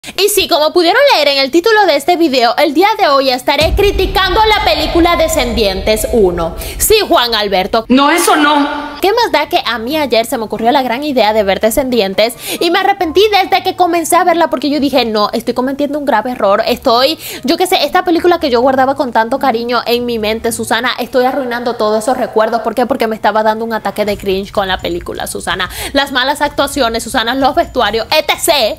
Y sí, como pudieron leer en el título de este video, el día de hoy estaré criticando la película Descendientes 1. Sí, Juan Alberto. No, eso no. ¿Qué más da que a mí ayer se me ocurrió la gran idea de ver Descendientes y me arrepentí desde que comencé a verla porque yo dije, no, estoy cometiendo un grave error, yo qué sé, esta película que yo guardaba con tanto cariño en mi mente, Susana, estoy arruinando todos esos recuerdos. ¿Por qué? Porque me estaba dando un ataque de cringe con la película, Susana. Las malas actuaciones, Susana, los vestuarios, etc.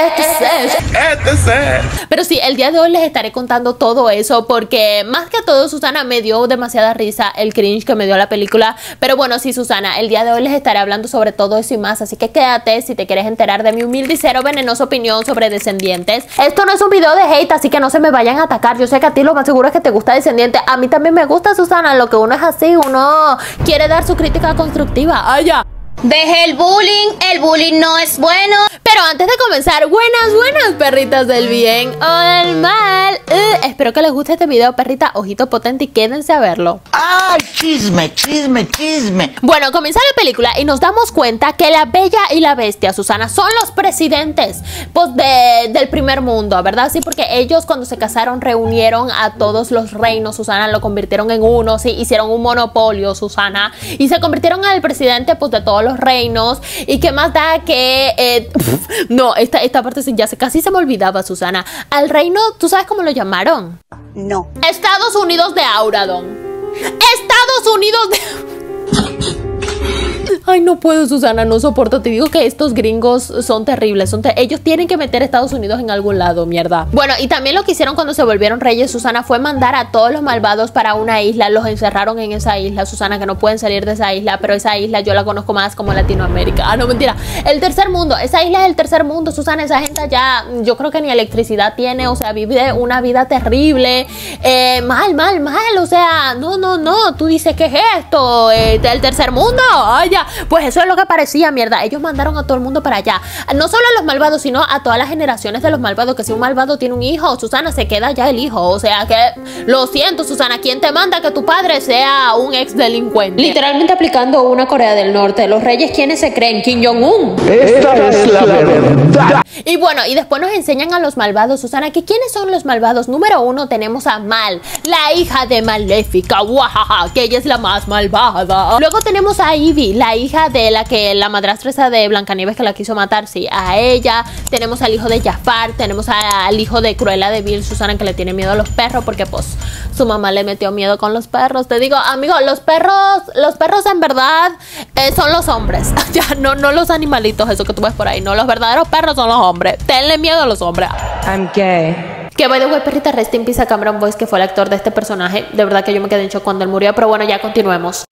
Pero sí, el día de hoy les estaré contando todo eso porque más que todo, Susana, me dio demasiada risa el cringe que me dio la película. Pero bueno, sí, Susana, el día de hoy les estaré hablando sobre todo eso y más, así que quédate si te quieres enterar de mi humilde y cero venenosa opinión sobre Descendientes. Esto no es un video de hate, así que no se me vayan a atacar. Yo sé que a ti lo más seguro es que te gusta Descendientes. A mí también me gusta, Susana. Lo que uno es así, uno quiere dar su crítica constructiva. ¡Ay, ya! Deje el bullying no es bueno. Pero antes de comenzar, buenas perritas del bien o del mal. Espero que les guste este video, perrita, ojito potente, y quédense a verlo. ¡Ay, chisme! Bueno, comienza la película y nos damos cuenta que la Bella y la Bestia, Susana, son los presidentes pues, del primer mundo, ¿verdad? Sí, porque ellos cuando se casaron reunieron a todos los reinos, Susana, lo convirtieron en uno, sí, hicieron un monopolio, Susana, y se convirtieron en el presidente pues de todos los reinos. Y qué más da que no, esta parte ya casi se me olvidaba, Susana. Al reino, ¿tú sabes cómo lo llamaron? No. Estados Unidos de Auradon. Estados Unidos de... Ay, no puedo, Susana, no soporto. Te digo que estos gringos son terribles. Ellos tienen que meter a Estados Unidos en algún lado, mierda. Bueno, y también lo que hicieron cuando se volvieron reyes, Susana, fue mandar a todos los malvados para una isla. Los encerraron en esa isla, Susana, que no pueden salir de esa isla. Pero esa isla yo la conozco más como Latinoamérica. Ah, no, mentira. El tercer mundo. Esa isla es el tercer mundo, Susana. Esa gente ya, yo creo que ni electricidad tiene. O sea, vive una vida terrible. Mal. O sea, no. Tú dices, ¿qué es esto? ¿El tercer mundo? Ay, ya. Pues eso es lo que parecía, mierda. Ellos mandaron a todo el mundo para allá. No solo a los malvados, sino a todas las generaciones de los malvados. Que si un malvado tiene un hijo, Susana, se queda ya el hijo. O sea que, lo siento, Susana, ¿quién te manda que tu padre sea un ex delincuente? Literalmente aplicando una Corea del Norte. Los reyes, ¿quiénes se creen? Kim Jong-un. Esta es la verdad. Y bueno, y después nos enseñan a los malvados, Susana, que ¿quiénes son los malvados? Número 1 tenemos a Mal, la hija de Maléfica, guajaja, que ella es la más malvada. Luego tenemos a Ivy, la hija de la madrastra de Blancanieves que la quiso matar, sí, a ella. Tenemos al hijo de Jafar, tenemos al hijo de Cruella de Vil, Susana, que le tiene miedo a los perros porque pues su mamá le metió miedo con los perros. Te digo, amigo, los perros en verdad son los hombres. Ya, no los animalitos, eso que tú ves por ahí, no, los verdaderos perros son los hombres. Tenle miedo a los hombres. I'm gay. Que by the way, perrita, rest in peace a Cameron Boyce, que fue el actor de este personaje. De verdad que yo me quedé en shock cuando él murió, pero bueno, ya continuemos.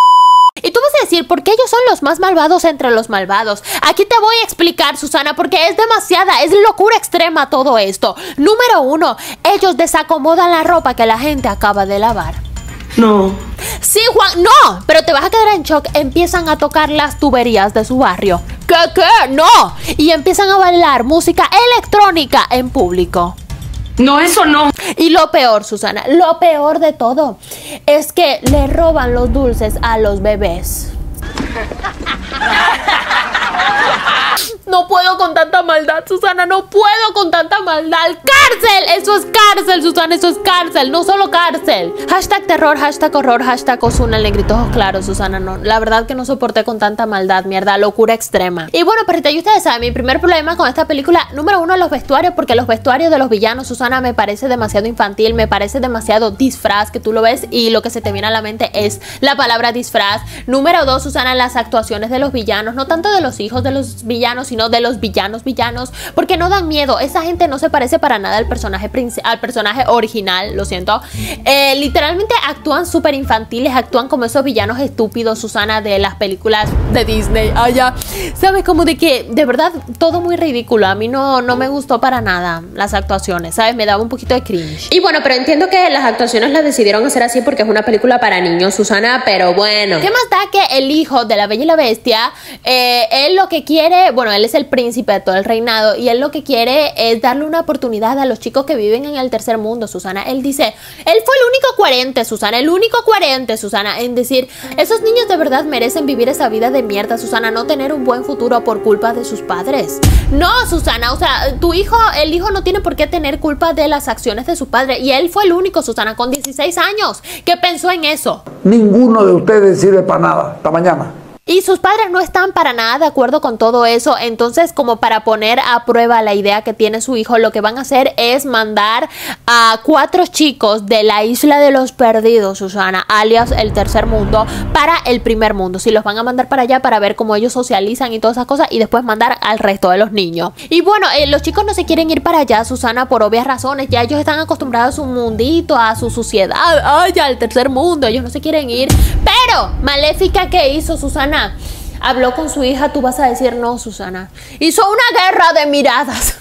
Y tú vas a decir, ¿por qué ellos son los más malvados entre los malvados? Aquí te voy a explicar, Susana, porque es locura extrema todo esto. Número 1, ellos desacomodan la ropa que la gente acaba de lavar. No. Sí, Juan, no, pero te vas a quedar en shock. Empiezan a tocar las tuberías de su barrio. ¿Qué? No. Y empiezan a bailar música electrónica en público. No, eso no. Y lo peor, Susana, lo peor de todo es que le roban los dulces a los bebés. No puedo con tanta maldad, Susana, no puedo con tanta maldad. ¡Cárcel! Eso es cárcel, Susana, eso es cárcel, no solo cárcel. Hashtag terror, hashtag horror, hashtag Ozuna, el negrito ojos claros, Susana, no. La verdad que no soporté con tanta maldad, mierda, locura extrema. Y bueno, perrita, y ustedes saben, mi primer problema con esta película, número 1, los vestuarios, porque los vestuarios de los villanos, Susana, me parece demasiado infantil, me parece demasiado disfraz, que tú lo ves y lo que se te viene a la mente es la palabra disfraz. Número 2, Susana, las actuaciones de los villanos, no tanto de los hijos de los villanos, sino de los villanos, porque no dan miedo. Esa gente no se parece para nada al personaje original, lo siento. Literalmente actúan súper infantiles, actúan como esos villanos estúpidos, Susana, de las películas de Disney. Ya, ¿sabes? Como de que, de verdad, todo muy ridículo. A mí no me gustó para nada las actuaciones, ¿sabes? Me daba un poquito de cringe. Y bueno, pero entiendo que las actuaciones las decidieron hacer así porque es una película para niños, Susana, pero bueno. ¿Qué más da que el hijo de la Bella y la Bestia, él lo que quiere, bueno, él él es el príncipe de todo el reinado y él lo que quiere es darle una oportunidad a los chicos que viven en el tercer mundo, Susana. Él dice, él fue el único coherente, Susana, el único coherente, Susana, en decir, esos niños de verdad merecen vivir esa vida de mierda, Susana, no tener un buen futuro por culpa de sus padres. No, Susana, o sea, tu hijo, el hijo no tiene por qué tener culpa de las acciones de su padre y él fue el único, Susana, con 16 años que pensó en eso. Ninguno de ustedes sirve para nada. Hasta mañana. Y sus padres no están para nada de acuerdo con todo eso. Entonces, como para poner a prueba la idea que tiene su hijo, lo que van a hacer es mandar a 4 chicos de la isla de los perdidos, Susana, alias el tercer mundo, para el primer mundo. Si los van a mandar para allá para ver cómo ellos socializan y todas esas cosas y después mandar al resto de los niños. Y bueno, los chicos no se quieren ir para allá, Susana, por obvias razones. Ya ellos están acostumbrados a su mundito, a su sociedad, ay, al tercer mundo. Ellos no se quieren ir. Pero, Maléfica, ¿qué hizo, Susana? Habló con su hija, tú vas a decir no, Susana. Hizo una guerra de miradas.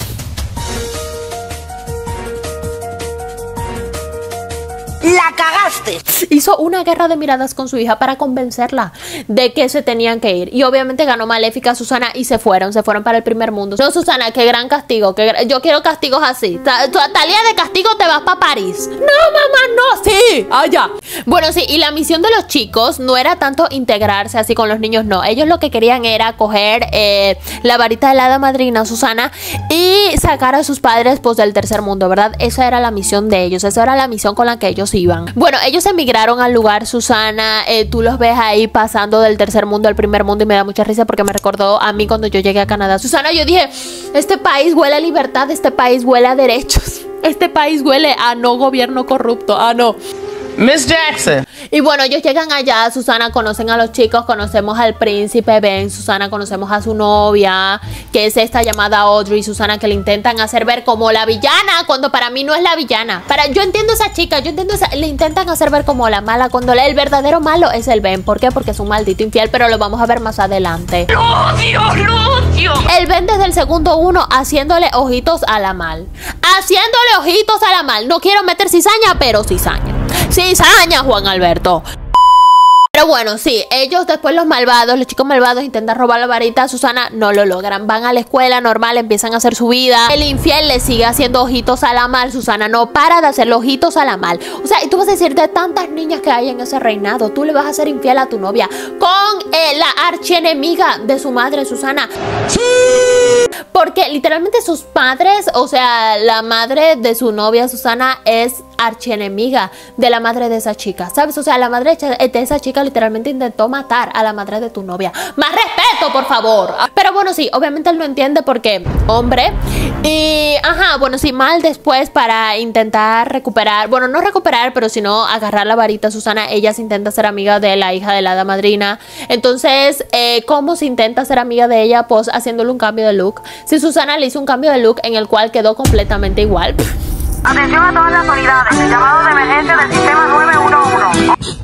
La cagaste. Hizo una guerra de miradas con su hija para convencerla de que se tenían que ir. Y obviamente ganó Maléfica, Susana, y se fueron para el primer mundo. No, Susana, qué gran castigo. Yo quiero castigos así. Talía, de castigo te vas para París. No, mamá, no, sí. Allá. Bueno, sí, y la misión de los chicos no era tanto integrarse así con los niños, no. Ellos lo que querían era coger la varita de la hada madrina, Susana, y sacar a sus padres pues del tercer mundo, ¿verdad? Esa era la misión de ellos. Esa era la misión con la que ellos iban. Bueno, ellos emigraron al lugar, Susana. Tú los ves ahí pasando del tercer mundo al primer mundo y me da mucha risa porque me recordó a mí cuando yo llegué a Canadá. Susana, yo dije, este país huele a libertad, este país huele a derechos, este país huele a no gobierno corrupto, no. Miss Jackson. Y bueno, ellos llegan allá, Susana, conocen a los chicos, conocemos al príncipe Ben, Susana, conocemos a su novia, que es esta llamada Audrey, Susana, que le intentan hacer ver como la villana, cuando para mí no es la villana. Yo entiendo a esa chica, le intentan hacer ver como la mala, cuando el verdadero malo es el Ben. ¿Por qué? Porque es un maldito infiel, pero lo vamos a ver más adelante. ¡Lo odio, lo odio! El Ben desde el segundo 1 haciéndole ojitos a la mal. Haciéndole ojitos a la mal. No quiero meter cizaña, pero cizaña. Cizaña, Juan Alberto. Pero bueno, sí, ellos después los chicos malvados intentan robar la varita, Susana, no lo logran. Van a la escuela normal, empiezan a hacer su vida. El infiel le sigue haciendo ojitos a la mal, Susana, no para de hacerle ojitos a la mal. O sea, y tú vas a decir, de tantas niñas que hay en ese reinado, tú le vas a hacer infiel a tu novia con la archienemiga de su madre, Susana. ¡Sí! Porque literalmente sus padres, o sea, la madre de su novia, Susana, es archienemiga de la madre de esa chica, ¿sabes? O sea, la madre de esa chica literalmente intentó matar a la madre de tu novia. ¡Más respeto, por favor! Pero bueno, sí, obviamente él no entiende porque hombre. Y, bueno, sí, mal después para intentar recuperar, bueno, no recuperar, pero sino agarrar la varita, Susana, ella se intenta ser amiga de la hija de la hada madrina. Entonces, ¿cómo se intenta ser amiga de ella? Pues haciéndole un cambio de look. Si Susana le hizo un cambio de look en el cual quedó completamente igual. Atención a todas las unidades, el llamado de emergencia del sistema 911.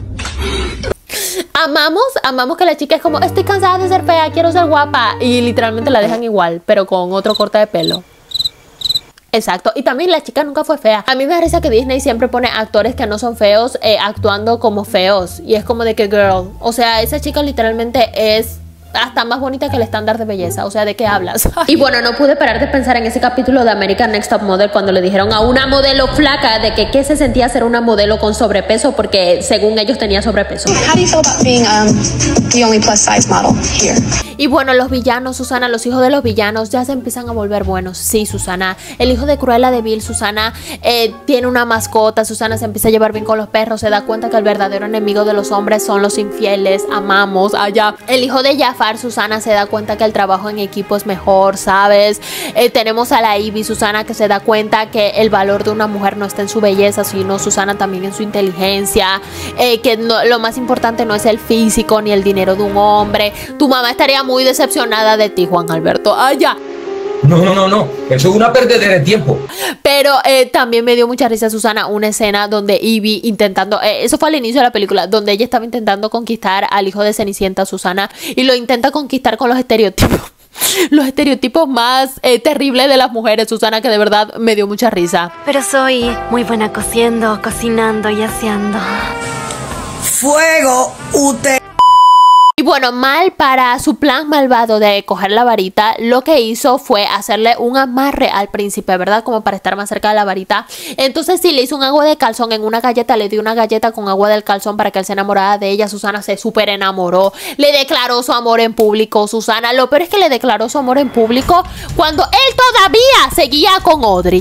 Amamos que la chica es como, estoy cansada de ser fea, quiero ser guapa. Y literalmente la dejan igual, pero con otro corte de pelo. Exacto, y también la chica nunca fue fea. A mí me da risa que Disney siempre pone actores que no son feos actuando como feos. Y es como de que, girl, o sea, esa chica literalmente es hasta más bonita que el estándar de belleza. O sea, ¿de qué hablas? Y bueno, no pude parar de pensar en ese capítulo de American Next Top Model cuando le dijeron a una modelo flaca de que qué se sentía ser una modelo con sobrepeso, porque según ellos tenía sobrepeso. How do you feel about being the only plus size model here? Y bueno, los villanos, Susana, los hijos de los villanos ya se empiezan a volver buenos. Sí, Susana, el hijo de Cruella de Vil, Susana, tiene una mascota. Susana se empieza a llevar bien con los perros, se da cuenta que el verdadero enemigo de los hombres son los infieles. Amamos allá. El hijo de Jafar, Susana, se da cuenta que el trabajo en equipo es mejor, ¿sabes? Tenemos a la Ivy, Susana, que se da cuenta que el valor de una mujer no está en su belleza, sino, Susana, también en su inteligencia, que lo más importante no es el físico ni el dinero de un hombre. Tu mamá estaría muy decepcionada de ti, Juan Alberto. Allá. No, eso es una perdedera de tiempo. Pero también me dio mucha risa, Susana, una escena donde Ivy intentando, eso fue al inicio de la película, donde ella estaba intentando conquistar al hijo de Cenicienta, Susana, y lo intenta conquistar con los estereotipos. Los estereotipos más terribles de las mujeres, Susana, que de verdad me dio mucha risa. Pero soy muy buena cociendo, cocinando y aseando. Fuego, usted. Y bueno, Mal, para su plan malvado de coger la varita, lo que hizo fue hacerle un amarre al príncipe, ¿verdad? Como para estar más cerca de la varita. Entonces sí, le hizo un agua de calzón en una galleta, le dio una galleta con agua del calzón para que él se enamorara de ella. Susana se súper enamoró, le declaró su amor en público, Susana. Lo peor es que le declaró su amor en público cuando él todavía seguía con Audrey.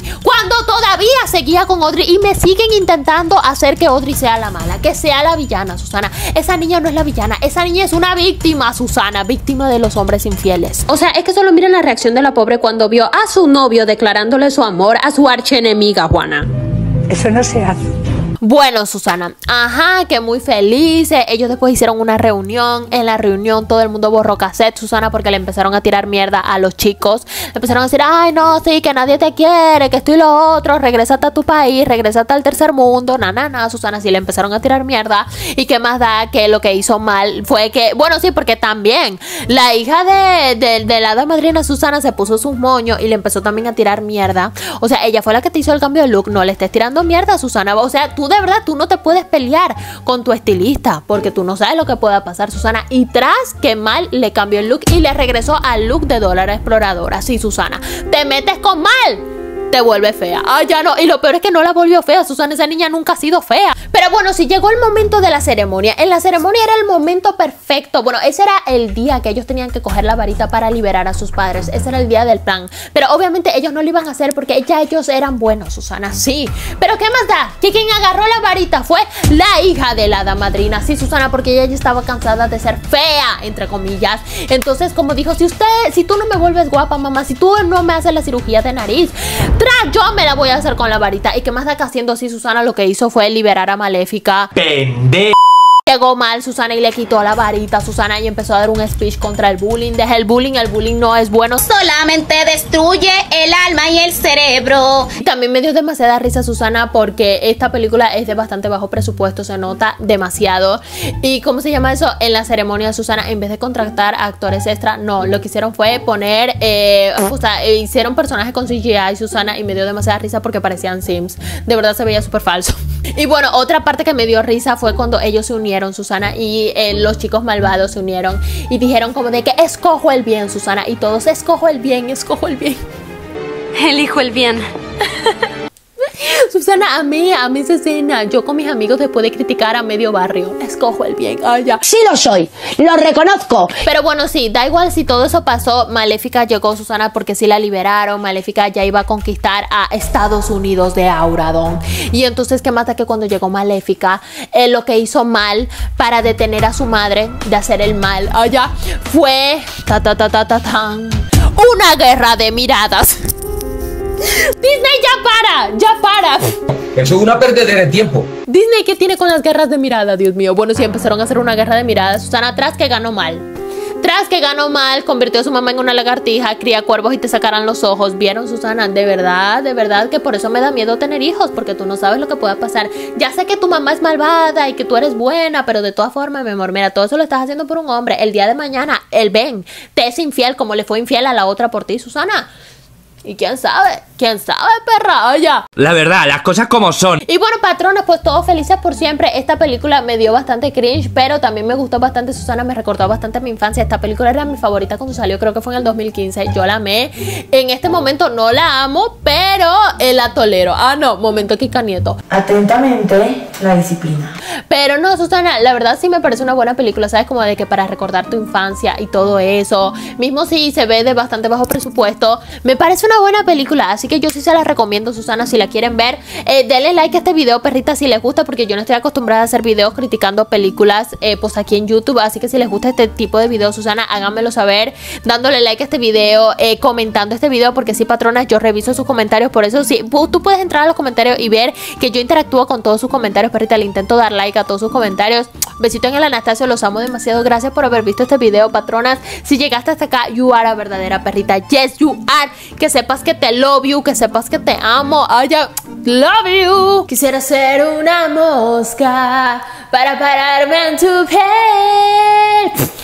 Y me siguen intentando hacer que Audrey sea la mala, que sea la villana, Susana. Esa niña no es la villana, esa niña es una víctima, Susana, víctima de los hombres infieles. O sea, es que solo miren la reacción de la pobre cuando vio a su novio declarándole su amor a su archienemiga Juana. Eso no se hace. Bueno, Susana, ajá, que muy felices. Ellos después hicieron una reunión. En la reunión todo el mundo borró cassette, Susana, porque le empezaron a tirar mierda a los chicos. Le empezaron a decir, ay, no, sí, que nadie te quiere, que esto y lo otro, regrésate a tu país, regrésate al tercer mundo, Susana, sí le empezaron a tirar mierda. Y qué más da que lo que hizo Mal fue que, bueno, sí, porque también la hija de la hada madrina Susana se puso sus moños y le empezó también a tirar mierda. O sea, ella fue la que te hizo el cambio de look, no le estés tirando mierda, Susana. O sea, tú de verdad, tú no te puedes pelear con tu estilista porque tú no sabes lo que pueda pasar, Susana. Y tras que Mal le cambió el look y le regresó al look de Dora la Exploradora. Sí, Susana, te metes con Mal, te vuelve fea. Ah, ya no. Y lo peor es que no la volvió fea, Susana. Esa niña nunca ha sido fea. Pero bueno, sí llegó el momento de la ceremonia. En la ceremonia era el momento perfecto. Bueno, ese era el día que ellos tenían que coger la varita para liberar a sus padres. Ese era el día del plan. Pero obviamente ellos no lo iban a hacer porque ya ellos eran buenos, Susana. Sí. Pero ¿qué más da? Que quien agarró la varita fue la hija de la hada madrina. Sí, Susana, porque ella ya estaba cansada de ser fea, entre comillas. Entonces, como dijo, si tú no me vuelves guapa, mamá, si tú no me haces la cirugía de nariz, yo me la voy a hacer con la varita. Y que más da que haciendo así, Susana lo que hizo fue liberar a Maléfica. ¡Pendejo! Llegó Mal, Susana, y le quitó la varita, Susana, y empezó a dar un speech contra el bullying. Deja el bullying no es bueno. Solamente destruye el alma y el cerebro. Y también me dio demasiada risa, Susana, porque esta película es de bastante bajo presupuesto, se nota demasiado. Y ¿cómo se llama eso? En la ceremonia, Susana, en vez de contratar a actores extra, no, lo que hicieron fue poner, o sea, hicieron personajes con CGI, Susana, y me dio demasiada risa porque parecían Sims. De verdad se veía súper falso. Y bueno, otra parte que me dio risa fue cuando ellos se unieron, Susana, y los chicos malvados se unieron y dijeron como de que escojo el bien, Susana, y todos escojo el bien, escojo el bien. Elijo el bien. Susana, a mí Cecina, yo con mis amigos después de criticar a medio barrio, escojo el bien. Ay, ya. Sí lo soy, lo reconozco. Pero bueno, sí, da igual si todo eso pasó. Maléfica llegó, Susana, porque sí la liberaron. Maléfica ya iba a conquistar a Estados Unidos de Auradon. Y entonces, ¿qué más da que cuando llegó Maléfica, lo que hizo Mal para detener a su madre de hacer el mal allá fue una guerra de miradas. Disney, ya para. Eso es una perdedera de tiempo. Disney, ¿qué tiene con las guerras de mirada? Dios mío. Bueno, sí, empezaron a hacer una guerra de miradas. Susana, tras que ganó Mal, convirtió a su mamá en una lagartija, cría cuervos y te sacarán los ojos. ¿Vieron, Susana? De verdad que por eso me da miedo tener hijos, porque tú no sabes lo que pueda pasar. Ya sé que tu mamá es malvada y que tú eres buena, pero de todas formas, mi amor, mira, todo eso lo estás haciendo por un hombre. El día de mañana, el Ben te es infiel como le fue infiel a la otra por ti, Susana. Y quién sabe, perra, ya. La verdad, las cosas como son. Y bueno, patronas, pues todos felices por siempre. Esta película me dio bastante cringe, pero también me gustó bastante, Susana, me recordó bastante a mi infancia. Esta película era mi favorita cuando salió, creo que fue en el 2015. Yo la amé. En este momento no la amo, pero la tolero. Ah, no, momento Kika Nieto. Atentamente, la disciplina. Pero no, Susana, la verdad sí me parece una buena película, ¿sabes? Como de que para recordar tu infancia y todo eso. Mismo si se ve de bastante bajo presupuesto, me parece una buena película, así que yo sí se la recomiendo, Susana, si la quieren ver. Denle like a este video, perrita, si les gusta, porque yo no estoy acostumbrada a hacer videos criticando películas pues aquí en YouTube, así que si les gusta este tipo de videos, Susana, háganmelo saber, dándole like a este video, comentando este video, porque sí, patronas, yo reviso sus comentarios, por eso sí, tú puedes entrar a los comentarios y ver que yo interactúo con todos sus comentarios, perrita, le intento dar like a todos sus comentarios. Besito en el Anastasio, los amo demasiado, gracias por haber visto este video, patronas. Si llegaste hasta acá, you are a verdadera perrita, yes you are, que sepas que te love you, que sepas que te amo, ay, love you. Quisiera ser una mosca para pararme en tu piel.